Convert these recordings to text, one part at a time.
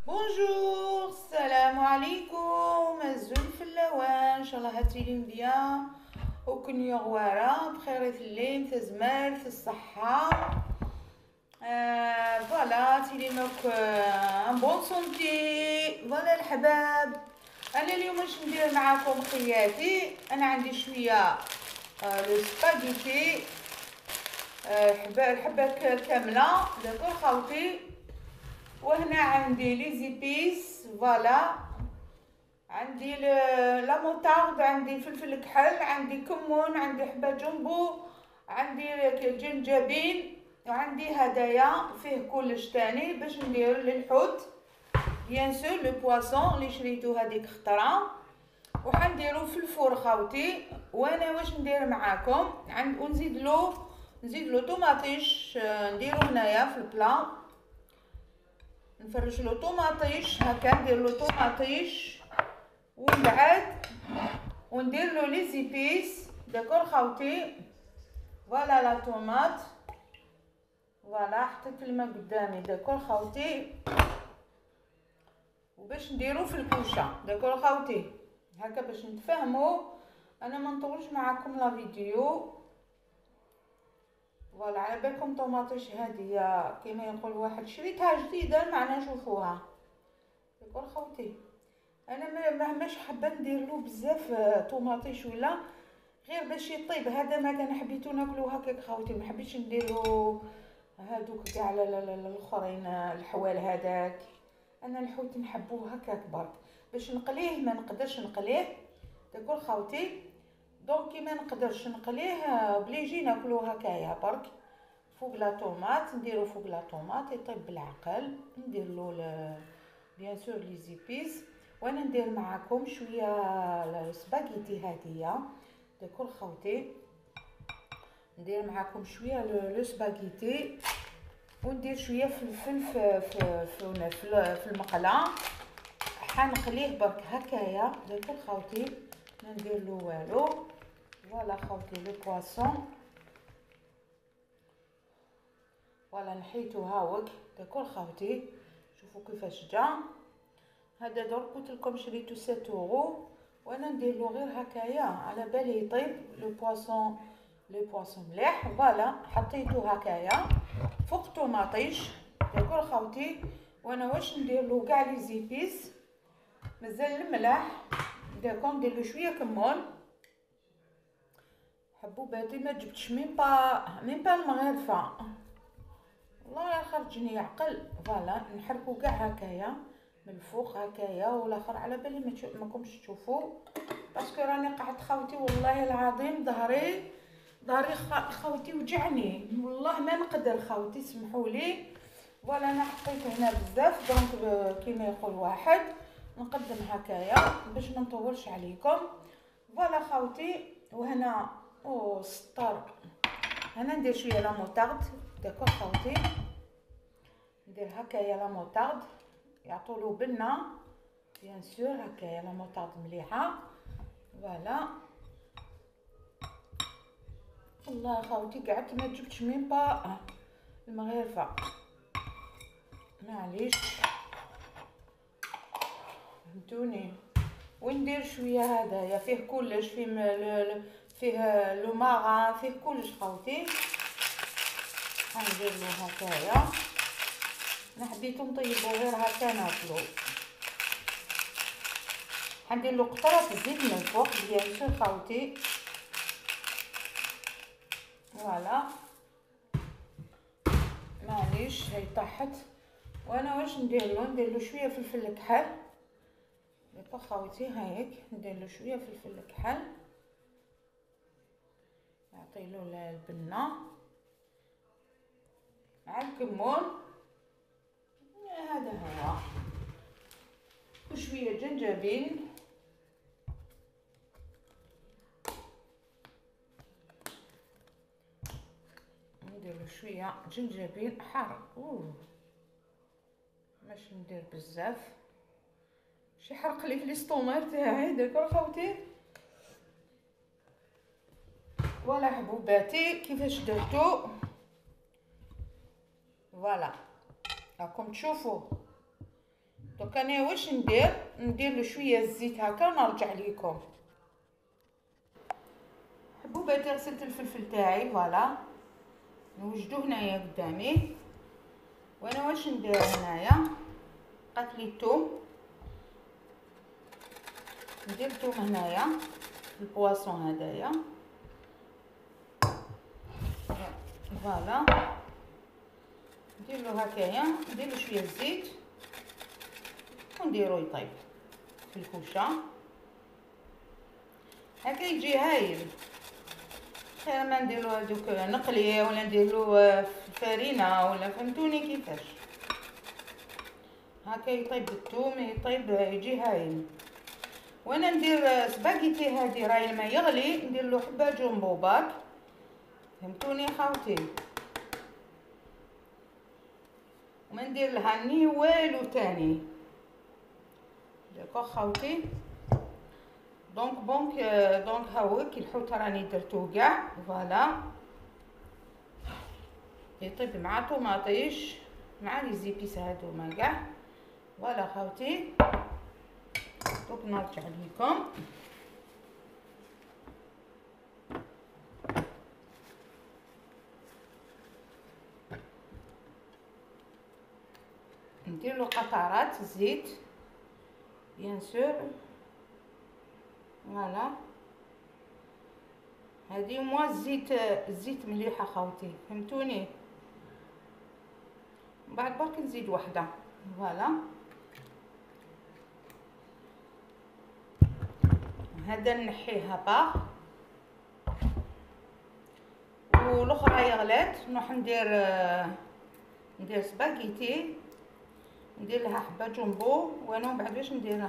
بونجور، السلام عليكم. الزول في اللوان ان شاء الله هاتيلي بيان وكن يغوارا بخير الليل في زمال في الصحة. فوالا تيلي نوك ان بون سونتي. فوالا الحباب، انا اليوم واش ندير معاكم خياتي. انا عندي شويه لو سباغيتي، الحبة كامله داكور خاوتي. وهنا عندي لي زيبيس، فوالا عندي لا موطارد، عندي فلفل كحل، عندي كمون، عندي حبة جنبو، عندي جنجبيل، وعندي هدايا فيه كلش تاني باش ندير للحوت بيان سور لو بواسون اللي شريتو هذيك خطره، وحنديرو في الفور خاوتي. وانا واش ندير معاكم ونزيد له طوماطيش، نديرو هنايا في البلا، نفرش له طوماطيش هكا، ندير له طوماطيش ومن بعد وندير له لي زيبيس داكور خاوتي. فوالا لا طوماط، فوالا حطيت الماء قدامي داكور خاوتي، وباش نديرو في الكوشه داكور خاوتي هكا باش نتفاهموا. انا ما نطولش معاكم لا فيديو. فوالا على بالكم طوماطيش هاديه كيما يقول واحد شريتها جديده معنا نشوفوها داكور خاوتي. انا ماهماش حابه ندير له بزاف طوماطيش ولا غير باش يطيب. هذا ما كان حبيتو ناكلو هكاك خاوتي، ما حبيتش نديرو هادوك كاع الاخرين الحوال هذاك. انا الحوت نحبوه هكاك برك، باش نقليه ما نقدرش نقليه داكور خاوتي. دونك كي ما نقدرش نقليه بلي يجي ناكلو هكايا برك فوق لا طوماط. نديرو فوق لا طوماط يطيب بالعقل. ندير له بيان سور لي زيبيس، وانا ندير معاكم شويه السباغيتي هاديه داكور خاوتي. ندير معاكم شويه لو سباغيتي، وندير شويه فلفل في المقله. حنقليه برك هكايا داكور خاوتي، ما ندير له والو. فوالا خاوتي لو بواسون، فوالا نحيتو هاوك داكور خاوتي. شوفوا كيفاش جا هذا. درك قلت لكم شريتو 7 اورو، وانا ندير له غير هكايا على بالي يطيب لو بواسون مليح. فوالا حطيتو هكايا فوق طوماطيش داكور خاوتي. وانا واش ندير له كاع لي زيبيس، مازال الملح داكور، ندير له شويه كمون حبوباتي. ما جبتش ميم با المغرفه، والله خرجني عقل. فوالا نحركو كاع هكايا من الفوق هكايا، والاخر على بالي ماكمش تشوفوا باسكو راني قعدت خاوتي. والله العظيم ظهري خاوتي وجعني، والله ما نقدر خاوتي سمحوا لي. فوالا انا حطيت هنا بزاف دونك كيما يقول واحد نقدم هكايا باش ما نطولش عليكم. فوالا خاوتي. وهنا سطر، هنا ندير شويه لا موطارد داكور خاوتي. ندير هكايا لا موطارد يعطولو بنه بيان سور هكايا لا موطارد مليحه. فوالا والله خاوتي قعدت ما جبتش ميم با المغرفه، معليش فهمتوني. وندير شويه هدايا فيه كلش، فيه لو ماغا، فيه كلش خاوتي. غندير له هكايا، انا حبيتو نطيبو غير هكا ناكلو. حندير له قطره زيت من الفوق بيان سور خاوتي. فوالا معليش هاي طاحت. وانا واش ندير له شويه فلفل كحل دابا خاوتي. هايك ندير له شويه فلفل كحل يعطي له البنه مع الكمون. هذا هو، وشويه جنجبيل. ندير له شويه جنجبيل حار. ماشي ندير بزاف شي حرق لي في ليستومار تاعي داكور خاوتي. ولا حبوباتي كيفاش درتو. فوالا راكم تشوفوا دوك انا واش ندير له شويه الزيت هكا ونرجع لكم. حبوباتي غسلت الفلفل تاعي فوالا نوجدو هنايا قدامي. وانا واش ندير هنايا قاتلي الثوم، ندير الثوم هنايا البواسون هدايا فوالا، ندير له هكايا، ندير له شويه الزيت ونديرو يطيب في الكوشه هكا يجي هايل. خير ما نديرو هذوك نقليه ولا نديرو فرينه ولا فهمتوني كيفاش. هكا يطيب الثوم يطيب يجي هايل. وانا ندير سباغيتي هادي راهي الماء يغلي، ندير له حبه جمبو باك فهمتوني خاوتي، وما ندير لها ني والو تاني داكو خاوتي. دونك ها هو كي الحوت راني درتو كاع فوالا يطيب مع طوماطيش مع لي زيبيس هادوما كاع فوالا خاوتي. دوك نرجع لكم ندير له قطرات زيت بيان سور فوالا. هذه موا الزيت مليحه خاوتي فهمتوني. من بعد برك نزيد وحده فوالا. هذا نحيها باغ والاخرى يغلات نروح ندير سباغيتي، ندير لها حبه جمبو. وانا من بعد واش ندير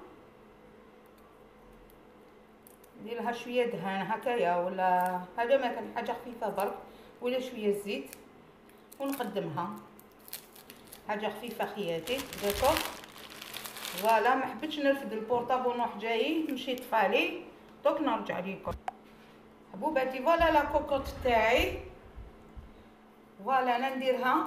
لها شويه دهان هكايا ولا هذا ما كان حاجه خفيفه برك ولا شويه زيت ونقدمها حاجه خفيفه خياتي داكوغ فوالا. ما حبيتش نرفد البورطابل نروح جاي نمشي طفالي. دوك نرجع لكم حبوباتي فوالا لا كوكوط تاعي فوالا. انا نديرها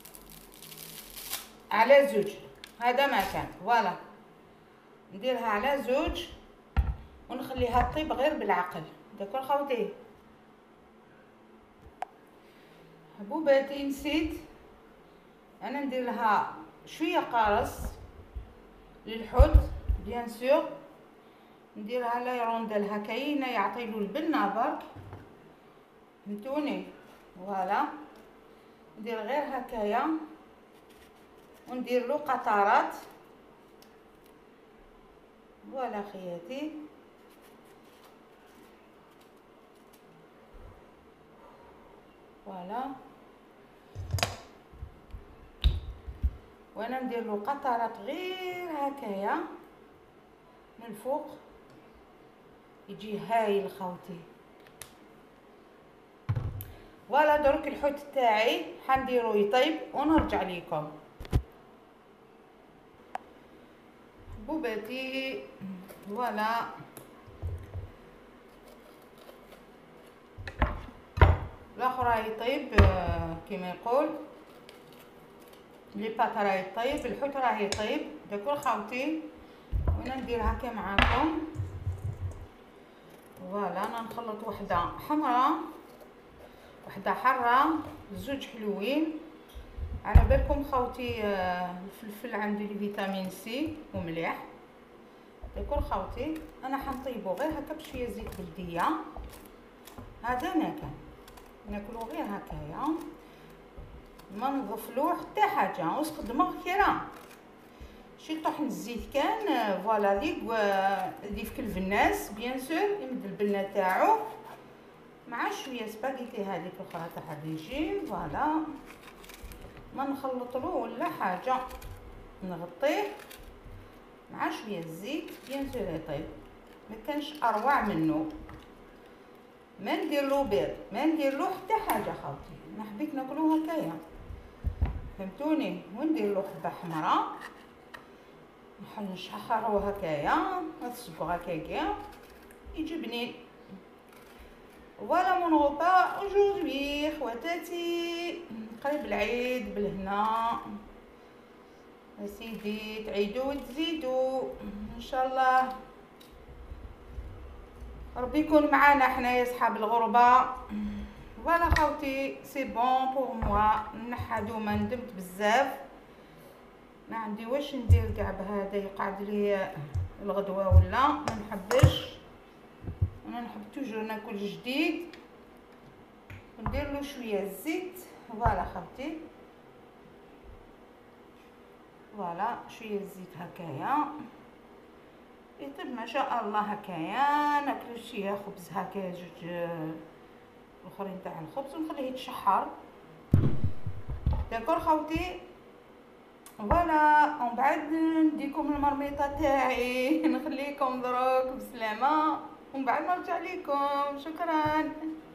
على زوج هذا ما كان فوالا، نديرها على زوج ونخليها طيب غير بالعقل داكو خاوتي. حبوباتي نسيت انا ندير لها شويه قارص للحوت بيان سور، نديرها لا يروندل هكايا يعطيلو البنه برك فهمتوني فوالا. ندير غير هكايا وندير له قطرات فوالا خياتي. فوالا وانا ندير له قطرات غير هكايا من الفوق يجي هايل خوتي. فوالا درك الحوت تاعي حنديرو يطيب ونرجع لكم حبوباتي. فوالا الاخر يطيب كيما يقول لي بات راه يطيب الحوت راه يطيب داكو خاوتي. وانا ندير هكا معاكم فوالا. انا نخلط وحده حمراء وحده حاره زوج حلوين. على بالكم خوتي الفلفل عنده لي فيتامين سي ومليح داكو خوتي. انا حنطيبو غير هكا بشويه زيت بلديه هذا ما كان ناكلو غير هكايا ما نضفلو حتى حاجه وسط دماغ كيرا شي طحن الزيت كان فوالا اللي في كلف الناس بيان سور يمد البنه تاعو مع شويه سباغيتي هذيك الاخرى تاع الريجيم فوالا. ما نخلطلو ولا حاجه نغطيه مع شويه الزيت بيان سور يطيب ما كانش اروع منه. ما نديرلو بيض ما نديرلو حتى حاجه خاوتي. انا حبيت ناكلو هكايا فهمتوني. ونديرلو حبه حمراء نشحرو هكايا نصبو هكايا يجي بنين. فوالا مون غوبا اجوردي خواتاتي قريب العيد بالهنا سيدي تعيدوا وتزيدوا ان شاء الله. ربي يكون معانا حنايا صحاب الغربه. فوالا خوتي سي بون بور موا. نحدو ما ندمت بزاف، ما عندي واش ندير كاع بهذا يقعد لي الغدوه ولا ما نحبش. انا نحب توجور ناكل جديد وندير له شويه الزيت. فوالا خوتي، فوالا شويه الزيت هكايا يطيب ما شاء الله. هكايا ناكل شويه خبز هكايا، جوج الاخرين تاع الخبز ونخليه يتشحر. داكور خوتي. فوالا ومن بعد نديكم المرميطه تاعي نخليكم دروك بسلامه ومن بعد نرجع لكم. شكرا.